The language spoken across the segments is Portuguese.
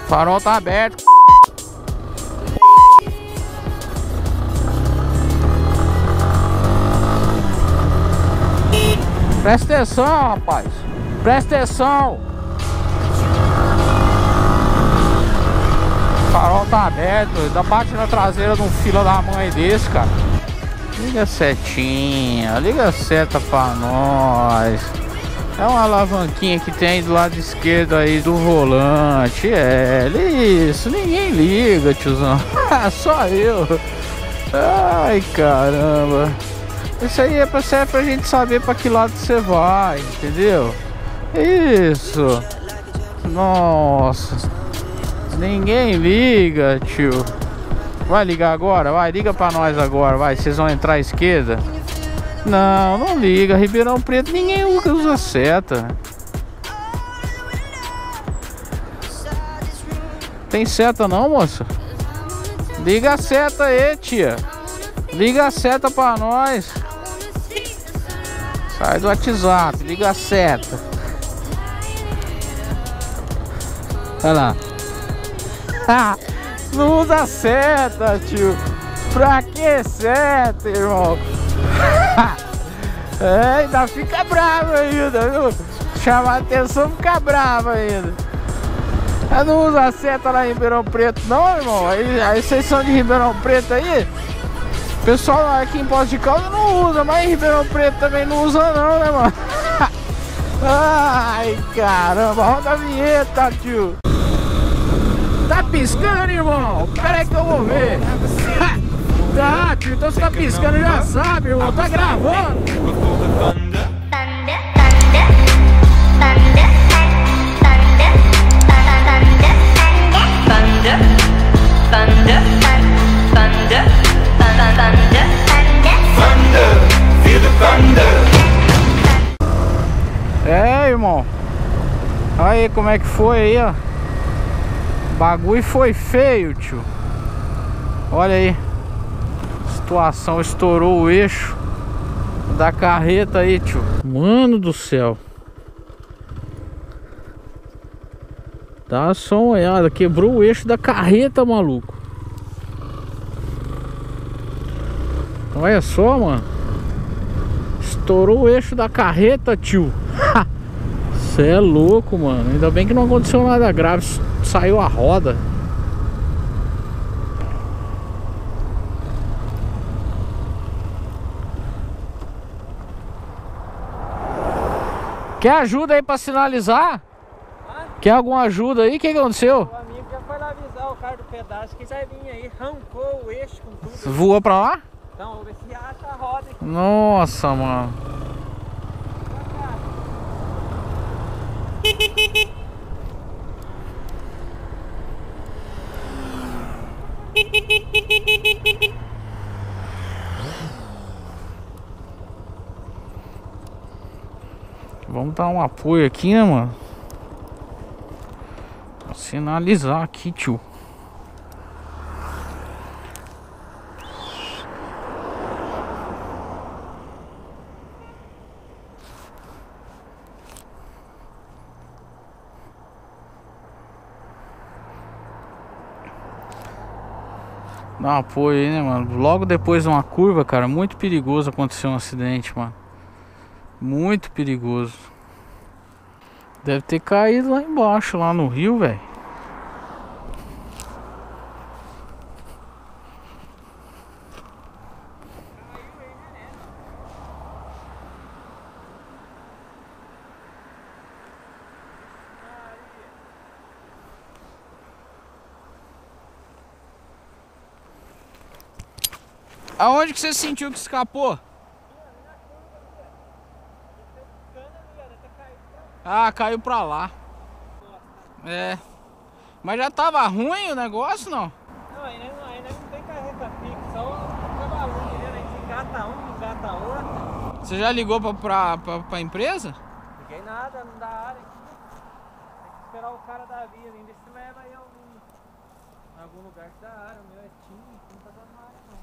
Farol tá aberto. Presta atenção, rapaz. Presta atenção. O farol tá aberto. Ainda bate na traseira de um fila da mãe desse, cara. Liga a setinha. Liga a seta pra nós. É uma alavanquinha que tem do lado esquerdo aí do volante. É, isso. Ninguém liga, tiozão. Só eu. Ai, caramba. Isso aí serve pra gente saber pra que lado você vai, entendeu? Isso. Nossa. Ninguém liga, tio. Vai ligar agora? Vai, liga pra nós agora, vai. Vocês vão entrar à esquerda? Não, não liga. Ribeirão Preto, ninguém usa seta. Tem seta não, moça? Liga a seta aí, tia. Liga a seta pra nós. Sai do WhatsApp, liga a seta. Olha lá. Ah, não usa seta, tio. Pra que seta, irmão? É, ainda fica bravo ainda, viu? Chama a atenção, fica bravo ainda. Eu não usa seta lá em Ribeirão Preto não, irmão. Aí vocês são de Ribeirão Preto aí? O pessoal aqui em Poços de Caldas não usa, mas em Ribeirão Preto também não usa não, né, mano? Ai, caramba, roda a vinheta, tio. Tá piscando, irmão? Pera aí que eu vou ver. Tá, tio, então você tá piscando, já sabe, irmão. Tá gravando. É, irmão. Aí, como é que foi aí, ó? O bagulho foi feio, tio. Olha aí. Situação, estourou o eixo da carreta aí, tio. Mano do céu. Dá só uma olhada. Quebrou o eixo da carreta, maluco. Olha só, mano. Estourou o eixo da carreta, tio. Cê é louco, mano. Ainda bem que não aconteceu nada grave. Saiu a roda. Quer ajuda aí pra sinalizar? Quer alguma ajuda aí? O que aconteceu? O amigo já foi lá avisar o cara do pedaço que vai vir aí, arrancou o eixo com tudo. Voou pra lá? Então, vamos ver se acha a roda aqui. Nossa, mano. Vamos dar um apoio aqui, né, mano? Vou sinalizar aqui, tio. Dá um apoio aí, né, mano? Logo depois de uma curva, cara, muito perigoso acontecer um acidente, mano. Muito perigoso. Deve ter caído lá embaixo, lá no rio, velho. Aonde que você sentiu que escapou? Ah, caiu pra lá. É. Mas já tava ruim o negócio, não? Não, ainda não tem carreta fixa, só o balão, né? A gente engata um, engata outro. Você já ligou pra empresa? Liguei nada, não dá área. Tem que esperar o cara da via ainda. Se leva aí em algum lugar que dá área. O meu é tinha, não tá dando área não.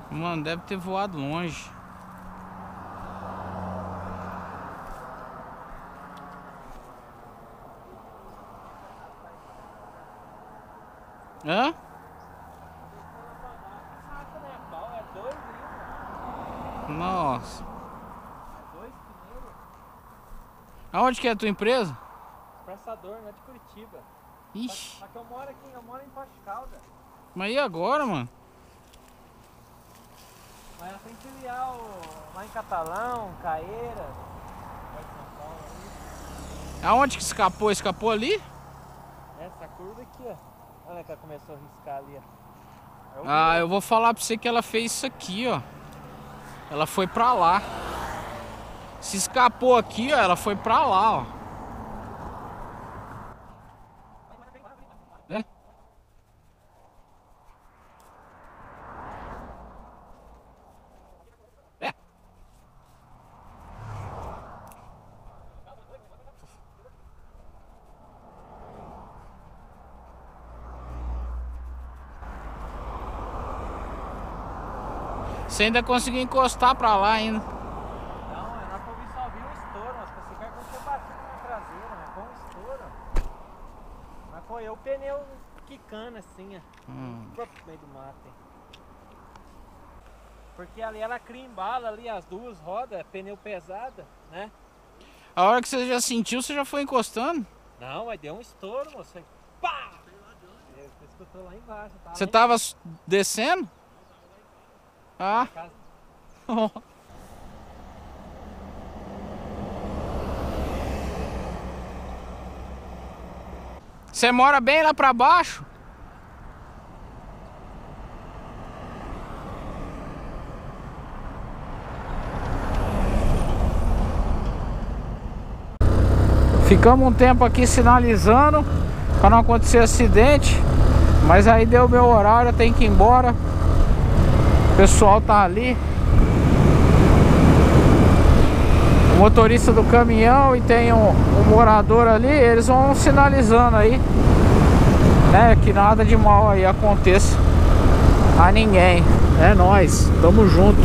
Mano, deve ter voado longe. Hã? Nossa. Aonde que é a tua empresa? Pressador, não é de Curitiba. Ixi. Só que eu moro aqui, eu moro em Poços de Caldas. Mas e agora, mano? Mas tem filial lá em Catalão, Caeira, São Paulo aí. Aonde que escapou? Escapou ali? Essa curva aqui, ó. Olha que ela começou a riscar ali, ó. Ah, eu vou falar pra você que ela fez isso aqui, ó. Ela foi pra lá. Se escapou aqui, ó, ela foi pra lá, ó. É? É. Você ainda conseguiu encostar pra lá ainda. Não, nós só viu o estouro, mas pensei que era quando você bateu na traseira, mas foi um estouro. Mas foi eu, o pneu quicando assim, ó. No meio do mato. Hein? Porque ali ela crimbala ali as duas rodas, pneu pesada, né? A hora que você já sentiu, você já foi encostando? Não, mas deu um estouro, moço. Aí, pá! Você escutou lá embaixo. Você tava descendo? Ah. Você mora bem lá pra baixo? Ficamos um tempo aqui sinalizando para não acontecer acidente, mas aí deu meu horário, eu tenho que ir embora. O pessoal tá ali, o motorista do caminhão e tem um morador ali, eles vão sinalizando aí, né, que nada de mal aí aconteça a ninguém. É nóis, tamo junto.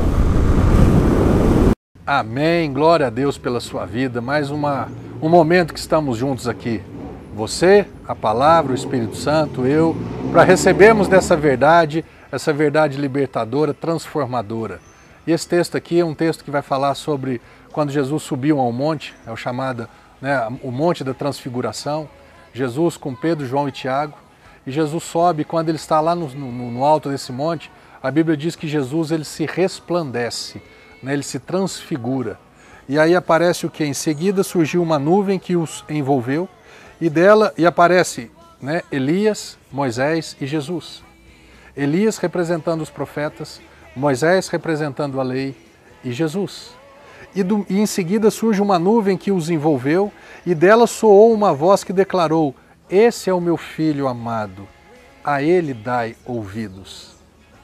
Amém, glória a Deus pela sua vida. Mais um momento que estamos juntos aqui. Você, a palavra, o Espírito Santo, eu, para recebermos dessa verdade, essa verdade libertadora, transformadora. E esse texto aqui é um texto que vai falar sobre quando Jesus subiu ao monte, é o chamado, né, o Monte da Transfiguração. Jesus com Pedro, João e Tiago. E Jesus sobe, quando ele está lá no alto desse monte, a Bíblia diz que Jesus ele se resplandece, né, ele se transfigura. E aí aparece o que? Em seguida surgiu uma nuvem que os envolveu e aparece, né, Elias, Moisés e Jesus. Elias representando os profetas, Moisés representando a lei e Jesus. E em seguida surge uma nuvem que os envolveu e dela soou uma voz que declarou: esse é o meu filho amado, a ele dai ouvidos.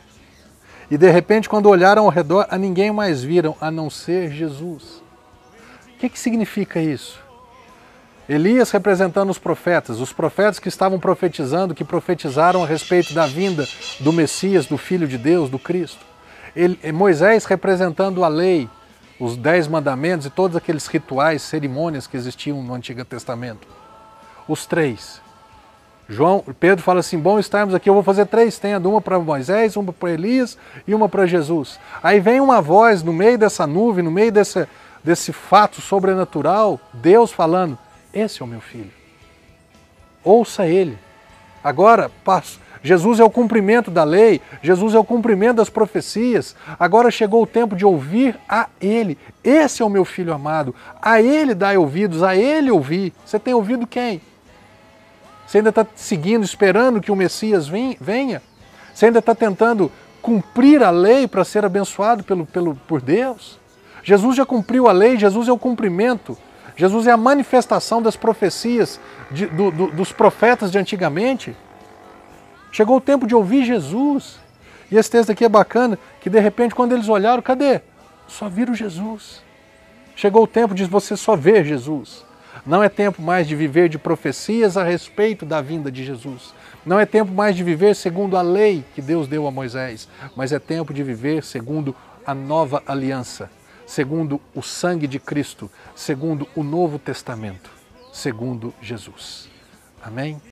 E de repente, quando olharam ao redor, a ninguém mais viram, a não ser Jesus. O que significa isso? Elias representando os profetas que estavam profetizando, que profetizaram a respeito da vinda do Messias, do Filho de Deus, do Cristo. Moisés representando a lei, os 10 mandamentos e todos aqueles rituais, cerimônias que existiam no Antigo Testamento. Os três. Pedro fala assim: bom estarmos aqui, eu vou fazer 3 tendas, uma para Moisés, uma para Elias e uma para Jesus. Aí vem uma voz no meio dessa nuvem, no meio desse fato sobrenatural, Deus falando: esse é o meu filho, ouça ele. Agora, Jesus é o cumprimento da lei, Jesus é o cumprimento das profecias, agora chegou o tempo de ouvir a ele. Esse é o meu filho amado, a ele dai ouvidos, a ele ouvi. Você tem ouvido quem? Você ainda está seguindo, esperando que o Messias venha? Você ainda está tentando cumprir a lei para ser abençoado por Deus? Jesus já cumpriu a lei, Jesus é o cumprimento. Jesus é a manifestação das profecias dos profetas de antigamente. Chegou o tempo de ouvir Jesus. E esse texto aqui é bacana, que de repente quando eles olharam, cadê? Só viram Jesus. Chegou o tempo de você só ver Jesus. Não é tempo mais de viver de profecias a respeito da vinda de Jesus. Não é tempo mais de viver segundo a lei que Deus deu a Moisés, mas é tempo de viver segundo a nova aliança, segundo o sangue de Cristo, segundo o Novo Testamento, segundo Jesus. Amém?